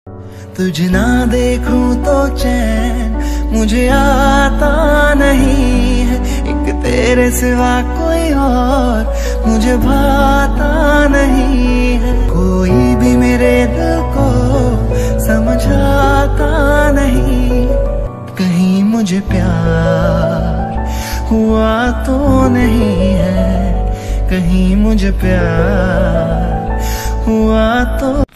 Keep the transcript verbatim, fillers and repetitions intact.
तुझे ना देखूं तो चैन मुझे आता नहीं है, एक तेरे सिवा कोई और मुझे भाता नहीं है। कोई भी मेरे दिल को समझाता नहीं, कहीं मुझे प्यार हुआ तो नहीं है, कहीं मुझे प्यार हुआ तो